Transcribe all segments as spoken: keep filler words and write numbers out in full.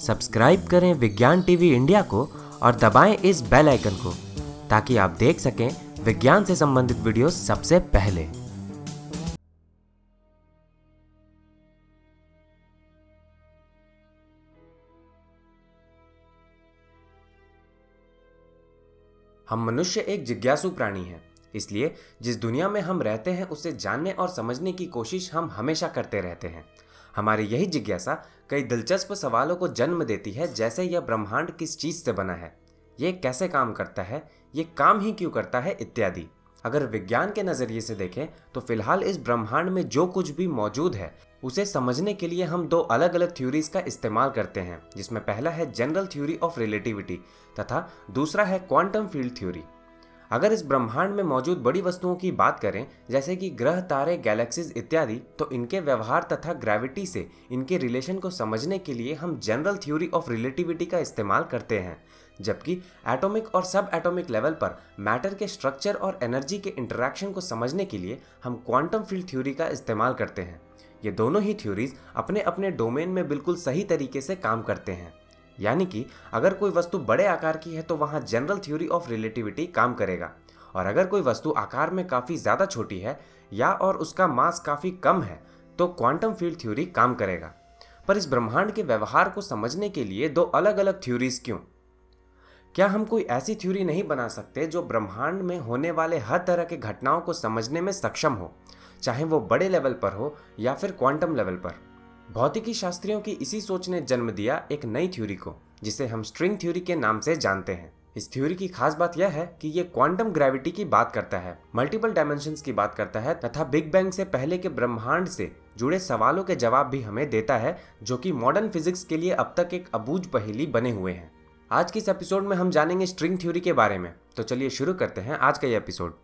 Subscribe करें विज्ञान TV India को और दबाएं इस बेल आइकन को ताकि आप देख सकें विज्ञान से संबंधित वीडियो सबसे पहले। हम मनुष्य एक जिज्ञासु प्राणी हैं, इसलिए जिस दुनिया में हम रहते हैं उसे जानने और समझने की कोशिश हम हमेशा करते रहते हैं। हमारी यही जिज्ञासा कई दिलचस्प सवालों को जन्म देती है, जैसे यह ब्रह्मांड किस चीज से बना है, ये कैसे काम करता है, ये काम ही क्यों करता है, इत्यादि। अगर विज्ञान के नजरिए से देखें तो फिलहाल इस ब्रह्मांड में जो कुछ भी मौजूद है उसे समझने के लिए हम दो अलग अलग थ्योरीज का इस्तेमाल करते हैं, जिसमें पहला है जनरल थ्योरी ऑफ रिलेटिविटी तथा दूसरा है क्वांटम फील्ड थ्योरी। अगर इस ब्रह्मांड में मौजूद बड़ी वस्तुओं की बात करें, जैसे कि ग्रह, तारे, गैलेक्सीज इत्यादि, तो इनके व्यवहार तथा ग्रेविटी से इनके रिलेशन को समझने के लिए हम जनरल थ्योरी ऑफ रिलेटिविटी का इस्तेमाल करते हैं, जबकि एटॉमिक और सब एटॉमिक लेवल पर मैटर के स्ट्रक्चर और एनर्जी के इंटरैक्शन को समझने के लिए हम क्वांटम फील्ड थ्योरी का इस्तेमाल करते हैं। ये दोनों ही थ्योरीज अपने अपने डोमेन में बिल्कुल सही तरीके से काम करते हैं। यानी कि अगर कोई वस्तु बड़े आकार की है तो वहां जनरल थ्योरी ऑफ रिलेटिविटी काम करेगा, और अगर कोई वस्तु आकार में काफ़ी ज़्यादा छोटी है या और उसका मास काफ़ी कम है तो क्वांटम फील्ड थ्योरी काम करेगा। पर इस ब्रह्मांड के व्यवहार को समझने के लिए दो अलग अलग थ्योरीज क्यों? क्या हम कोई ऐसी थ्योरी नहीं बना सकते जो ब्रह्मांड में होने वाले हर तरह के घटनाओं को समझने में सक्षम हो, चाहे वो बड़े लेवल पर हो या फिर क्वांटम लेवल पर? भौतिकी शास्त्रियों की इसी सोच ने जन्म दिया एक नई थ्योरी को, जिसे हम स्ट्रिंग थ्योरी के नाम से जानते हैं। इस थ्योरी की खास बात यह है कि ये क्वांटम ग्रेविटी की बात करता है, मल्टीपल डायमेंशंस की बात करता है तथा बिग बैंग से पहले के ब्रह्मांड से जुड़े सवालों के जवाब भी हमें देता है, जो कि मॉडर्न फिजिक्स के लिए अब तक एक अबूझ पहेली बने हुए हैं। आज के इस एपिसोड में हम जानेंगे स्ट्रिंग थ्योरी के बारे में, तो चलिए शुरू करते हैं आज का ये एपिसोड।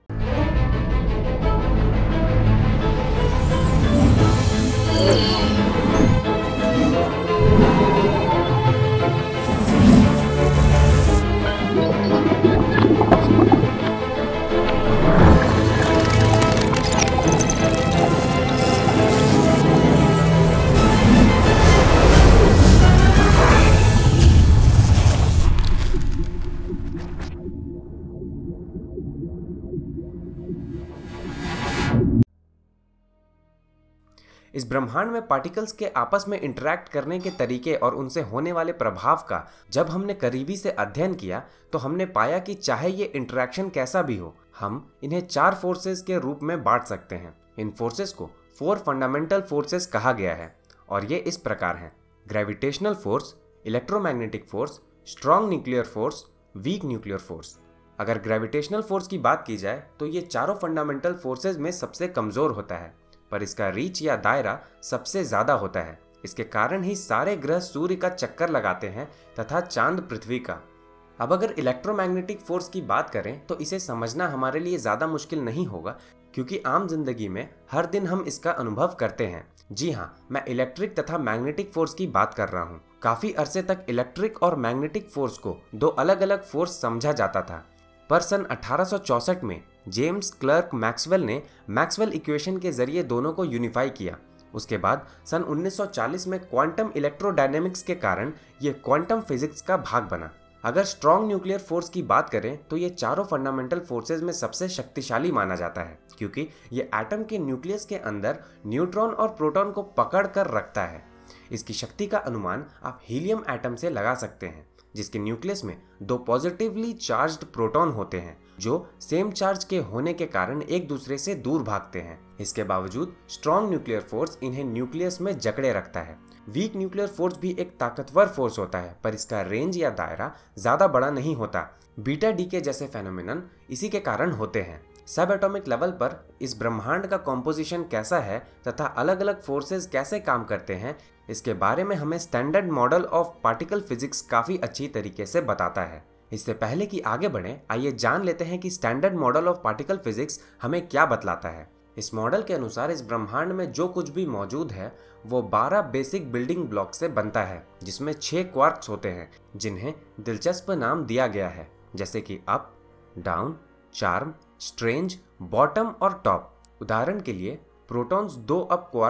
इस ब्रह्मांड में पार्टिकल्स के आपस में इंटरैक्ट करने के तरीके और उनसे होने वाले प्रभाव का जब हमने करीबी से अध्ययन किया तो हमने पाया कि चाहे ये इंटरैक्शन कैसा भी हो, हम इन्हें चार फोर्सेस के रूप में बांट सकते हैं। इन फोर्सेस को फोर फंडामेंटल फोर्सेस कहा गया है और ये इस प्रकार हैं: gravitational force, electromagnetic force, strong nuclear force, weak nuclear force. अगर ग्रेविटेशनल फोर्स की बात की जाए तो ये चारों फंडामेंटल फोर्सेस में सबसे कमजोर होता है, पर इसका रीच या दायरा सबसे ज्यादा होता है। इसके कारण ही सारे ग्रह सूर्य का चक्कर लगाते हैं तथा चांद पृथ्वी का। अब अगर इलेक्ट्रोमैग्नेटिक फोर्स की बात करें तो इसे समझना हमारे लिए ज्यादा मुश्किल नहीं होगा, क्योंकि आम जिंदगी में हर दिन हम इसका अनुभव करते हैं। जी हाँ, मैं इलेक्ट्रिक तथा मैग्नेटिक फोर्स की बात कर रहा हूँ। काफी अरसे तक इलेक्ट्रिक और मैग्नेटिक फोर्स को दो अलग अलग फोर्स समझा जाता था, पर सन अठारह सौ चौसठ में जेम्स क्लर्क मैक्सवेल ने मैक्सवेल इक्वेशन के जरिए दोनों को यूनिफाई किया। उसके बाद सन उन्नीस सौ चालीस में क्वांटम इलेक्ट्रोडायनेमिक्स के कारण ये क्वांटम फिजिक्स का भाग बना। अगर स्ट्रॉन्ग न्यूक्लियर फोर्स की बात करें तो ये चारों फंडामेंटल फोर्सेज में सबसे शक्तिशाली माना जाता है, क्योंकि ये एटम के न्यूक्लियस के अंदर न्यूट्रॉन और प्रोटॉन को पकड़ कर रखता है। इसकी शक्ति का अनुमान आप हीलियम एटम से लगा सकते हैं, जिसके न्यूक्लियस में दो पॉजिटिवली चार्ज्ड प्रोटॉन होते हैं जो सेम चार्ज के होने के कारण एक दूसरे से दूर भागते हैं। इसके बावजूद स्ट्रॉन्ग न्यूक्लियर फोर्स इन्हें न्यूक्लियस में जकड़े रखता है। वीक न्यूक्लियर फोर्स भी एक ताकतवर फोर्स होता है, पर इसका रेंज या दायरा ज्यादा बड़ा नहीं होता। बीटा डीके जैसे फेनोमेनन इसी के कारण होते हैं। सब एटॉमिक लेवल पर इस ब्रह्मांड का कॉम्पोजिशन कैसा है तथा अलग अलग फोर्सेस कैसे काम करते हैं, इसके बारे में हमें standard model of particle physics काफी अच्छी तरीके से बताता है। इससे पहले कि आगे बढ़ें, आइए जान लेते हैं कि standard model of particle physics हमें क्या बतलाता है। इस मॉडल के अनुसार इस ब्रह्मांड में जो कुछ भी मौजूद है वो बारह बेसिक बिल्डिंग ब्लॉक से बनता है, जिसमें छह क्वार्क्स होते हैं जिन्हें दिलचस्प नाम दिया गया है, जैसे कि up, down, charm, strange, bottom और टॉप। उदाहरण के लिए प्रोटॉन्स दो अप क्वार्क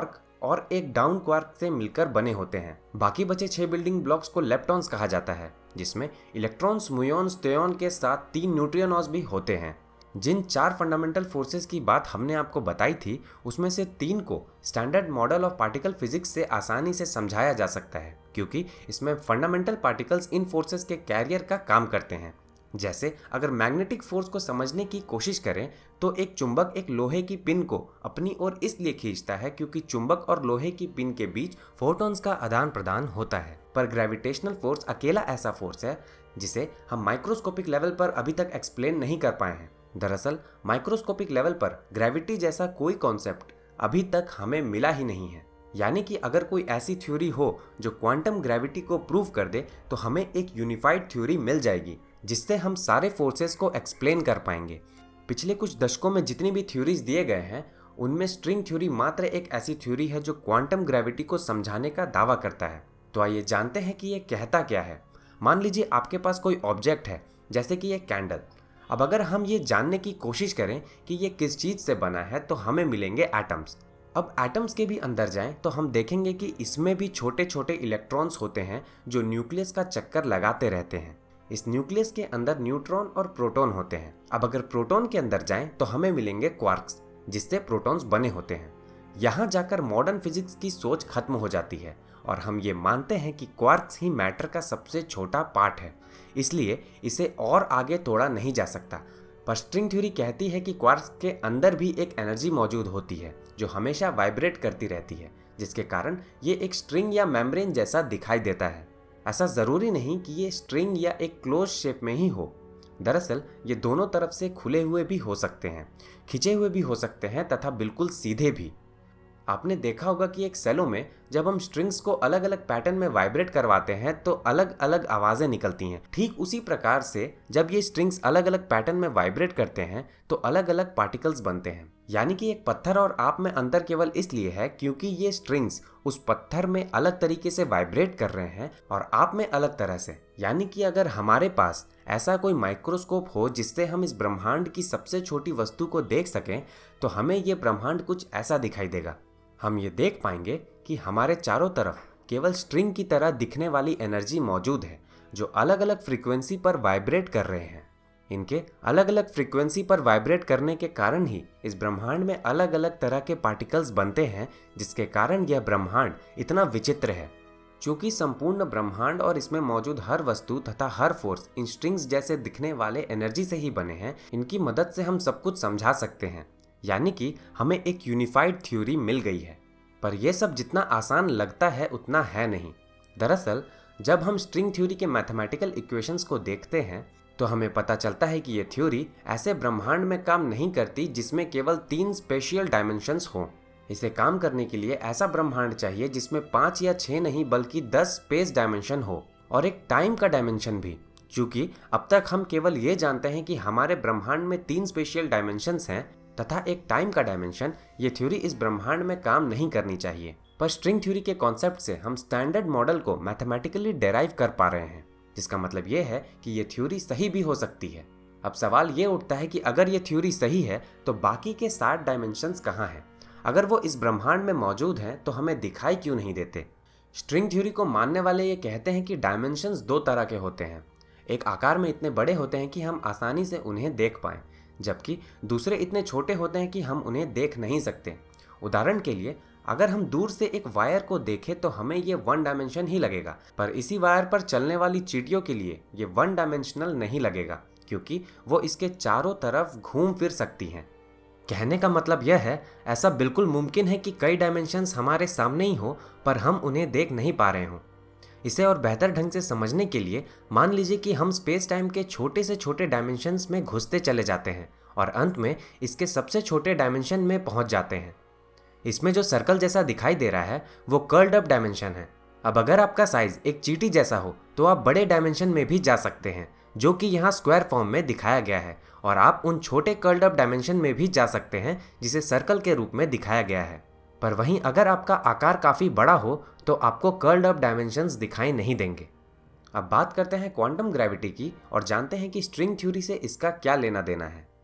और एक डाउन क्वार्क से मिलकर बने होते हैं। बाकी बचे छह बिल्डिंग ब्लॉक्स को लेप्टॉन्स कहा जाता है, जिसमें इलेक्ट्रॉन्स, म्यूऑन्स, त्योन के साथ तीन न्यूट्रिनोस भी होते हैं। जिन चार फंडामेंटल फोर्सेस की बात हमने आपको बताई थी, उसमें से तीन को standard model of particle physics से आसानी से समझाया जा सकता है, क्योंकि इसमें फंडामेंटल पार्टिकल्स इन फोर्सेस के कैरियर का काम करते हैं। जैसे अगर मैग्नेटिक फोर्स को समझने की कोशिश करें तो एक चुंबक एक लोहे की पिन को अपनी ओर इसलिए खींचता है क्योंकि चुंबक और लोहे की पिन के बीच फोटॉन्स का आदान प्रदान होता है। पर ग्रेविटेशनल फोर्स अकेला ऐसा फोर्स है जिसे हम माइक्रोस्कोपिक लेवल पर अभी तक एक्सप्लेन नहीं कर पाए हैं। दरअसल माइक्रोस्कोपिक लेवल पर ग्रेविटी जैसा कोई कॉन्सेप्ट अभी तक हमें मिला ही नहीं है। यानी कि अगर कोई ऐसी थ्योरी हो जो क्वांटम ग्रेविटी को प्रूव कर दे तो हमें एक यूनिफाइड थ्योरी मिल जाएगी जिससे हम सारे फोर्सेस को एक्सप्लेन कर पाएंगे। पिछले कुछ दशकों में जितनी भी थ्योरीज दिए गए हैं उनमें स्ट्रिंग थ्योरी मात्र एक ऐसी थ्योरी है जो क्वांटम ग्रेविटी को समझाने का दावा करता है। तो आइए जानते हैं कि ये कहता क्या है। मान लीजिए आपके पास कोई ऑब्जेक्ट है, जैसे कि ये कैंडल। अब अगर हम ये जानने की कोशिश करें कि ये किस चीज़ से बना है तो हमें मिलेंगे एटम्स। अब एटम्स के भी अंदर जाएं तो हम देखेंगे कि इसमें भी छोटे छोटे इलेक्ट्रॉन्स होते हैं जो न्यूक्लियस का चक्कर लगाते रहते हैं। इस न्यूक्लियस के अंदर न्यूट्रॉन और प्रोटॉन होते हैं। अब अगर प्रोटॉन के अंदर जाएं तो हमें मिलेंगे क्वार्क्स, जिससे प्रोटॉन्स बने होते हैं। यहाँ जाकर मॉडर्न फिजिक्स की सोच खत्म हो जाती है और हम ये मानते हैं कि क्वार्क्स ही मैटर का सबसे छोटा पार्ट है, इसलिए इसे और आगे तोड़ा नहीं जा सकता। पर स्ट्रिंग थ्योरी कहती है कि क्वार्क्स के अंदर भी एक एनर्जी मौजूद होती है जो हमेशा वाइब्रेट करती रहती है, जिसके कारण ये एक स्ट्रिंग या मेम्ब्रेन जैसा दिखाई देता है। ऐसा ज़रूरी नहीं कि ये स्ट्रिंग या एक क्लोज शेप में ही हो। दरअसल ये दोनों तरफ से खुले हुए भी हो सकते हैं, खिंचे हुए भी हो सकते हैं तथा बिल्कुल सीधे भी। आपने देखा होगा कि एक सेलो में जब हम स्ट्रिंग्स को अलग अलग पैटर्न में वाइब्रेट करवाते हैं तो अलग अलग आवाज़ें निकलती हैं। ठीक उसी प्रकार से जब ये स्ट्रिंग्स अलग अलग पैटर्न में वाइब्रेट करते हैं तो अलग अलग पार्टिकल्स बनते हैं। यानी कि एक पत्थर और आप में अंतर केवल इसलिए है क्योंकि ये स्ट्रिंग्स उस पत्थर में अलग तरीके से वाइब्रेट कर रहे हैं और आप में अलग तरह से। यानी कि अगर हमारे पास ऐसा कोई माइक्रोस्कोप हो जिससे हम इस ब्रह्मांड की सबसे छोटी वस्तु को देख सकें तो हमें ये ब्रह्मांड कुछ ऐसा दिखाई देगा। हम ये देख पाएंगे कि हमारे चारों तरफ केवल स्ट्रिंग की तरह दिखने वाली एनर्जी मौजूद है जो अलग अलग फ्रीक्वेंसी पर वाइब्रेट कर रहे हैं। इनके अलग अलग फ्रीक्वेंसी पर वाइब्रेट करने के कारण ही इस ब्रह्मांड में अलग अलग तरह के पार्टिकल्स बनते हैं, जिसके कारण यह ब्रह्मांड इतना विचित्र है। चूंकि संपूर्ण ब्रह्मांड और इसमें मौजूद हर वस्तु तथा हर फोर्स इन स्ट्रिंग्स जैसे दिखने वाले एनर्जी से ही बने हैं, इनकी मदद से हम सब कुछ समझा सकते हैं। यानी कि हमें एक यूनिफाइड थ्योरी मिल गई है। पर यह सब जितना आसान लगता है उतना है नहीं। दरअसल जब हम स्ट्रिंग थ्योरी के मैथमेटिकल इक्वेशंस को देखते हैं तो हमें पता चलता है कि यह थ्योरी ऐसे ब्रह्मांड में काम नहीं करती जिसमें केवल तीन स्पेशियल डायमेंशंस हों। इसे काम करने के लिए ऐसा ब्रह्मांड चाहिए जिसमें पाँच या छः नहीं बल्कि दस स्पेस डायमेंशन हो और एक टाइम का डायमेंशन भी। चूँकि अब तक हम केवल ये जानते हैं कि हमारे ब्रह्मांड में तीन स्पेशियल डायमेंशंस हैं तथा एक टाइम का डायमेंशन, ये थ्योरी इस ब्रह्मांड में काम नहीं करनी चाहिए। पर स्ट्रिंग थ्योरी के कॉन्सेप्ट से हम स्टैंडर्ड मॉडल को मैथमेटिकली डेराइव कर पा रहे हैं, जिसका मतलब ये है कि ये थ्योरी सही भी हो सकती है। अब सवाल ये उठता है कि अगर ये थ्योरी सही है तो बाकी के सात डायमेंशंस कहाँ हैं? अगर वो इस ब्रह्मांड में मौजूद हैं तो हमें दिखाई क्यों नहीं देते? स्ट्रिंग थ्योरी को मानने वाले ये कहते हैं कि डायमेंशंस दो तरह के होते हैं। एक आकार में इतने बड़े होते हैं कि हम आसानी से उन्हें देख पाएं, जबकि दूसरे इतने छोटे होते हैं कि हम उन्हें देख नहीं सकते। उदाहरण के लिए अगर हम दूर से एक वायर को देखें तो हमें ये वन डायमेंशन ही लगेगा, पर इसी वायर पर चलने वाली चींटियों के लिए ये वन डायमेंशनल नहीं लगेगा, क्योंकि वो इसके चारों तरफ घूम फिर सकती हैं। कहने का मतलब यह है, ऐसा बिल्कुल मुमकिन है कि कई डायमेंशंस हमारे सामने ही हो पर हम उन्हें देख नहीं पा रहे हों। इसे और बेहतर ढंग से समझने के लिए मान लीजिए कि हम स्पेस टाइम के छोटे से छोटे डायमेंशंस में घुसते चले जाते हैं और अंत में इसके सबसे छोटे डायमेंशन में पहुंच जाते हैं। इसमें जो सर्कल जैसा दिखाई दे रहा है वो कर्ल्ड अप डायमेंशन है। अब अगर आपका साइज एक चींटी जैसा हो तो आप बड़े डायमेंशन में भी जा सकते हैं, जो कि यहाँ स्क्वायर फॉर्म में दिखाया गया है, और आप उन छोटे कर्ल्ड अप डायमेंशन में भी जा सकते हैं जिसे सर्कल के रूप में दिखाया गया है। पर वहीं अगर आपका आकार काफ़ी बड़ा हो तो आपको कर्ल्ड अप डायमेंशंस दिखाई नहीं देंगे। अब बात करते हैं क्वांटम ग्रेविटी की और जानते हैं कि स्ट्रिंग थ्योरी से इसका क्या लेना देना है।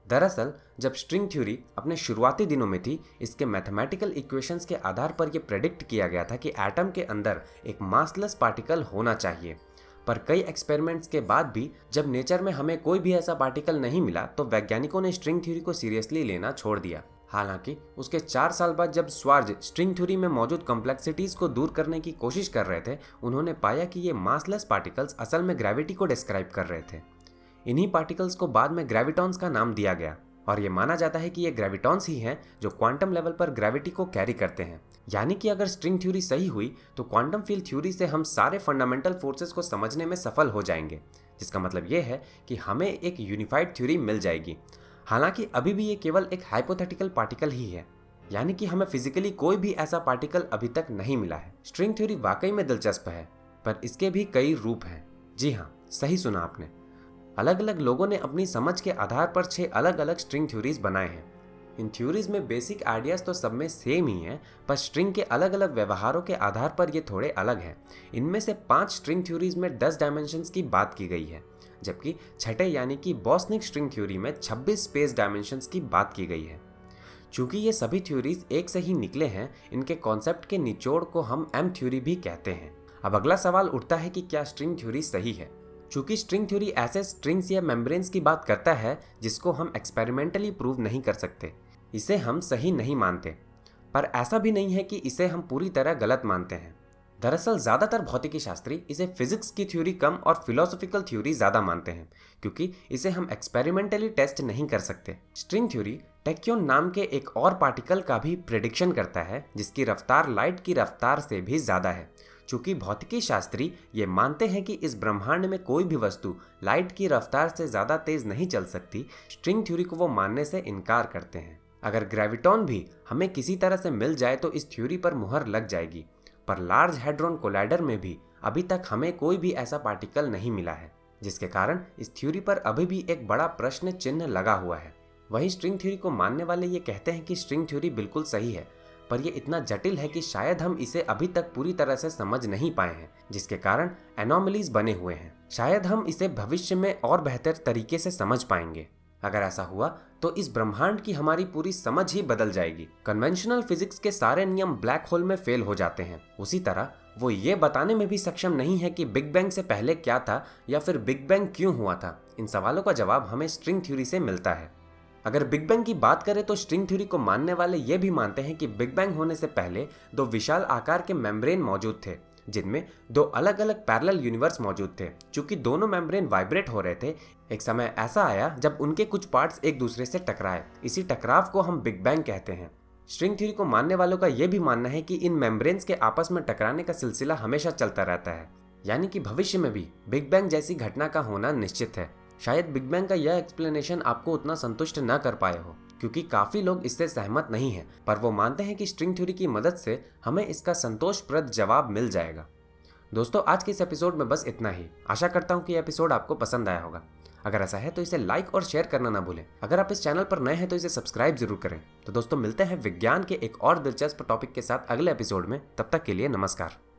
दरअसल जब स्ट्रिंग थ्योरी अपने शुरुआती दिनों में थी, इसके मैथमेटिकल इक्वेशंस के आधार पर यह प्रेडिक्ट किया गया था कि एटम के अंदर एक मासलेस पार्टिकल होना चाहिए। पर कई एक्सपेरिमेंट्स के बाद भी जब नेचर में हमें कोई भी ऐसा पार्टिकल नहीं मिला तो वैज्ञानिकों ने स्ट्रिंग थ्योरी को सीरियसली लेना छोड़ दिया। हालांकि उसके चार साल बाद जब स्वार्ज स्ट्रिंग थ्योरी में मौजूद कॉम्प्लेक्सिटीज को दूर करने की कोशिश कर रहे थे, उन्होंने पाया कि ये मासलेस पार्टिकल्स असल में ग्रेविटी को डिस्क्राइब कर रहे थे। इन्हीं पार्टिकल्स को बाद में ग्रेविटॉन्स का नाम दिया गया और ये माना जाता है कि ये ग्रेविटॉन्स ही हैं जो क्वांटम लेवल पर ग्रेविटी को कैरी करते हैं। यानी कि अगर स्ट्रिंग थ्योरी सही हुई तो क्वांटम फील्ड थ्योरी से हम सारे फंडामेंटल फोर्सेस को समझने में सफल हो जाएंगे, जिसका मतलब ये है कि हमें एक यूनिफाइड थ्योरी मिल जाएगी। हालांकि अभी भी ये केवल एक हाइपोथेटिकल पार्टिकल ही है, यानी कि हमें फिजिकली कोई भी ऐसा पार्टिकल अभी तक नहीं मिला है। स्ट्रिंग थ्योरी वाकई में दिलचस्प है, पर इसके भी कई रूप हैं। जी हाँ, सही सुना आपने। अलग अलग लोगों ने अपनी समझ के आधार पर छह अलग अलग स्ट्रिंग थ्योरीज बनाए हैं। इन थ्योरीज में बेसिक आइडियाज तो सब में सेम ही हैं, पर स्ट्रिंग के अलग अलग व्यवहारों के आधार पर ये थोड़े अलग हैं। इनमें से पांच स्ट्रिंग थ्योरीज में दस डायमेंशंस की बात की गई है, जबकि छठे यानी कि बोस्निक स्ट्रिंग थ्योरी में छब्बीस स्पेस डायमेंशंस की बात की गई है। चूंकि ये सभी थ्योरीज एक से ही निकले हैं, इनके कॉन्सेप्ट के निचोड़ को हम एम थ्योरी भी कहते हैं। अब अगला सवाल उठता है कि क्या स्ट्रिंग थ्योरी सही है? चूंकि स्ट्रिंग थ्योरी ऐसे स्ट्रिंग्स या मेम्ब्रेन्स की बात करता है जिसको हम एक्सपेरिमेंटली प्रूव नहीं कर सकते, इसे हम सही नहीं मानते। पर ऐसा भी नहीं है कि इसे हम पूरी तरह गलत मानते हैं। दरअसल ज्यादातर भौतिकी शास्त्री इसे फिजिक्स की थ्योरी कम और फिलोसॉफिकल थ्योरी ज्यादा मानते हैं, क्योंकि इसे हम एक्सपेरिमेंटली टेस्ट नहीं कर सकते। स्ट्रिंग थ्योरी टैक्योन नाम के एक और पार्टिकल का भी प्रेडिक्शन करता है जिसकी रफ्तार लाइट की रफ्तार से भी ज्यादा है। चूंकि भौतिकी शास्त्री ये मानते हैं कि इस ब्रह्मांड में कोई भी वस्तु लाइट की रफ्तार से ज्यादा तेज नहीं चल सकती, स्ट्रिंग थ्योरी को वो मानने से इनकार करते हैं। अगर ग्रेविटॉन भी हमें किसी तरह से मिल जाए तो इस थ्योरी पर मुहर लग जाएगी, पर लार्ज हैड्रॉन कोलाइडर में भी अभी तक हमें कोई भी ऐसा पार्टिकल नहीं मिला है, जिसके कारण इस थ्योरी पर अभी भी एक बड़ा प्रश्न चिन्ह लगा हुआ है। वहीं स्ट्रिंग थ्योरी को मानने वाले ये कहते हैं कि स्ट्रिंग थ्योरी बिल्कुल सही है, पर यह इतना जटिल है कि शायद हम इसे अभी तक पूरी तरह से समझ नहीं पाए हैं, जिसके कारण एनोमलीज बने हुए हैं। शायद हम इसे भविष्य में और बेहतर तरीके से समझ पाएंगे। अगर ऐसा हुआ तो इस ब्रह्मांड की हमारी पूरी समझ ही बदल जाएगी। कन्वेंशनल फिजिक्स के सारे नियम ब्लैक होल में फेल हो जाते हैं, उसी तरह वो ये बताने में भी सक्षम नहीं है कि बिग बैंग से पहले क्या था या फिर बिग बैंग क्यों हुआ था। इन सवालों का जवाब हमें स्ट्रिंग थ्योरी से मिलता है। अगर बिग बैंग की बात करें तो स्ट्रिंग थ्योरी को मानने वाले ये भी मानते हैं कि बिग बैंग होने से पहले दो विशाल आकार के मेम्ब्रेन मौजूद थे, जिनमें दो अलग अलग पैरेलल यूनिवर्स मौजूद थे। चूंकि दोनों मेम्ब्रेन वाइब्रेट हो रहे थे, एक समय ऐसा आया जब उनके कुछ पार्ट्स एक दूसरे से टकराए। इसी टकराव को हम बिग बैंग कहते हैं। स्ट्रिंग थ्योरी को मानने वालों का यह भी मानना है कि इन मेम्ब्रेन्स के आपस में टकराने का सिलसिला हमेशा चलता रहता है, यानी कि भविष्य में भी बिग बैंग जैसी घटना का होना निश्चित है। शायद बिग बैंग का यह एक्सप्लेनेशन आपको उतना संतुष्ट न कर पाए हो, क्योंकि काफी लोग इससे सहमत नहीं हैं, पर वो मानते हैं कि स्ट्रिंग थ्योरी की मदद से हमें इसका संतोषप्रद जवाब मिल जाएगा। दोस्तों, आज के इस एपिसोड में बस इतना ही। आशा करता हूँ कि यह एपिसोड आपको पसंद आया होगा। अगर ऐसा है तो इसे लाइक और शेयर करना ना भूलें। अगर आप इस चैनल पर नए हैं तो इसे सब्सक्राइब जरूर करें। तो दोस्तों, मिलते हैं विज्ञान के एक और दिलचस्प टॉपिक के साथ अगले एपिसोड में। तब तक के लिए नमस्कार।